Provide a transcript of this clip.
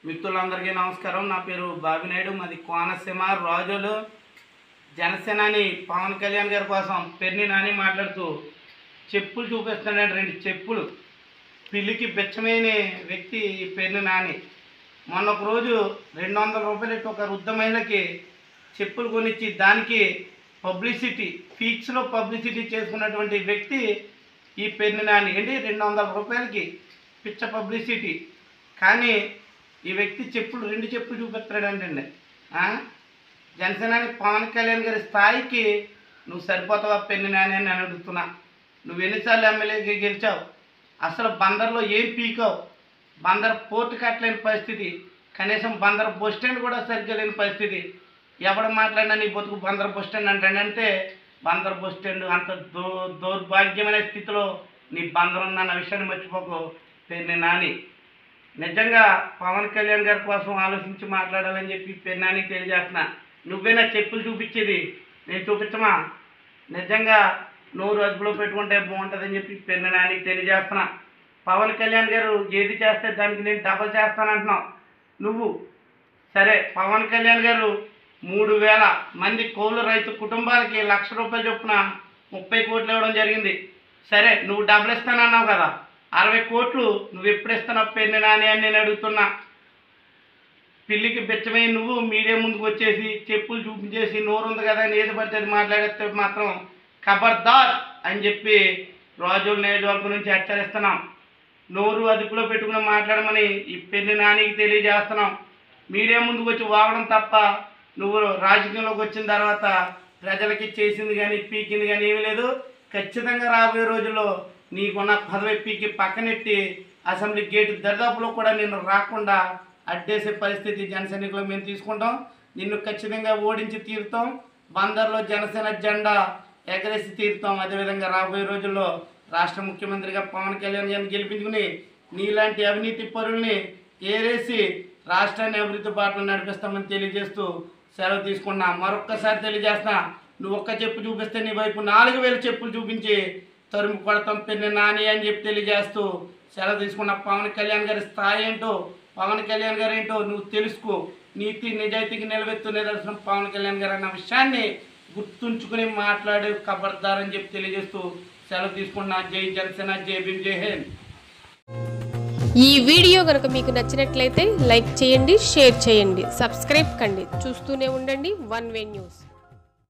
మిత్రులందరికీ నమస్కారం. నా పేరు బాబినాయుడు, మాది కోనసీమ రాజోలు. జనసేనాని పవన్ కళ్యాణ్ గారి కోసం పెర్ని నాని మాట్లాడుతూ చెప్పులు చూపిస్తున్నాడు. 2 చెప్పులు పిల్లికి బెచ్చమైన వ్యక్తి ఈ పెర్ని నాని. మొన్న ఒక రోజు 200 రూపాయలకి ఒక వృద్ధ మహిళకి చెప్పులు కొనిచ్చి దానికి పబ్లిసిటీ ఫీక్స్లో పబ్లిసిటీ చేసుకున్నటువంటి వ్యక్తి ఈ పెర్ని నాని. ఏంటి 200 రూపాయలకి పిచ్చ పబ్లిసిటీ. కానీ ఈ వ్యక్తి చెప్పులు 2 చెప్పులు చూపిస్తాడంటండి. జనసేనాని పవన్ కళ్యాణ్ గారి స్థాయికి నువ్వు సరిపోతావా పెర్ని నాని అని నేను అడుగుతున్నా. నువ్వు ఎన్నిసార్లు ఎమ్మెల్యేకి గెలిచావు? అసలు బందర్లో ఏం పీకావు? బందర్ పోర్టు కట్టలేని పరిస్థితి, కనీసం బందర్ బస్ స్టాండ్ కూడా సరిగ్గా లేని పరిస్థితి. ఎవడు మాట్లాడినా నీ బతుకు బందర్ బస్ స్టాండ్ అంటాడంటే బందర్ బస్ స్టాండ్ అంత దౌర్భాగ్యమైన స్థితిలో నీ బందర్ ఉందన్న విషయాన్ని మర్చిపోకు పెర్ని నాని. నిజంగా పవన్ కళ్యాణ్ గారి కోసం ఆలోచించి మాట్లాడాలని చెప్పి పెర్ని నానికి తెలియజేస్తున్నా. నువ్వేనా చెప్పులు చూపించేది? నేను చూపించమా? నిజంగా నోరు అదుపులో పెట్టుకుంటే బాగుంటుందని చెప్పి పెర్ని నానికి తెలియజేస్తున్నా. పవన్ కళ్యాణ్ గారు ఏది చేస్తే దానికి నేను డబల్ చేస్తానంటున్నావు నువ్వు. సరే, పవన్ కళ్యాణ్ గారు 3000 మంది కౌలు రైతు కుటుంబాలకి 1,00,000 రూపాయలు చొప్పున 30 కోట్లు ఇవ్వడం జరిగింది. సరే, నువ్వు డబ్బులు ఇస్తానన్నావు కదా, 60 కోట్లు నువ్వు ఎప్పుడు ఇస్తున్నావు పెర్ని నాని అని నేను అడుగుతున్నా. పిల్లికి బెచ్చమై నువ్వు మీడియా ముందుకు వచ్చేసి చెప్పులు చూపించేసి నోరు ఉంది కదా అని ఏది పడితే అది మాట్లాడితే మాత్రం ఖబర్దార్ అని చెప్పి రాజోలు నియోజకవర్గం నుంచి హెచ్చరిస్తున్నాం. నోరు అదుపులో పెట్టుకుని మాట్లాడమని ఈ పెర్ని నానికి తెలియజేస్తున్నాం. మీడియా ముందుకు వచ్చి వాగడం తప్ప నువ్వు రాజకీయంలోకి వచ్చిన తర్వాత ప్రజలకి చేసింది కానీ పీకింది కానీ ఏమీ లేదు. ఖచ్చితంగా రాబోయే రోజుల్లో నీకున్న పదవి పీకి పక్కనెట్టి అసెంబ్లీ గేటు దరిదాపులో కూడా నిన్ను రాకుండా అడ్డేసే పరిస్థితి జనసైనికులు మేము తీసుకుంటాం. నిన్ను ఖచ్చితంగా ఓడించి తీరుతాం. బందర్లో జనసేన జెండా ఎగరేసి తీరుతాం. అదేవిధంగా రాబోయే రోజుల్లో రాష్ట్ర ముఖ్యమంత్రిగా పవన్ కళ్యాణ్ గారిని గెలిపించుకుని నీలాంటి అవినీతి పరుల్ని ఏరేసి రాష్ట్రాన్ని అభివృద్ధి బాటలు నడిపిస్తామని తెలియజేస్తూ సెలవు తీసుకున్నా. మరొక్కసారి తెలియజేస్తున్నా, నువ్వు ఒక్క చెప్పు చూపిస్తే నీ వైపు 4000 చెప్పులు చూపించి తరుము కొడతాం పెర్ని నాని అని చెప్పి తెలియజేస్తూ సెలవు తీసుకున్న. పవన్ కళ్యాణ్ గారి స్థాయి ఏంటో, పవన్ కళ్యాణ్ గారు ఏంటో నువ్వు తెలుసుకో. నీతి నిజాయితీకి నిలబెత్తు నిదర్శనం పవన్ కళ్యాణ్ గారు అన్న విషయాన్ని గుర్తుంచుకుని మాట్లాడే ఖబర్దార్ అని చెప్పి తెలియజేస్తూ సెలవు తీసుకున్నా. జై జనసేన, జై భీమ్, జై హింద్. ఈ వీడియో కనుక మీకు నచ్చినట్లయితే లైక్ చేయండి, షేర్ చేయండి, సబ్స్క్రైబ్ కండి. చూస్తూనే ఉండండి వన్ వే న్యూస్.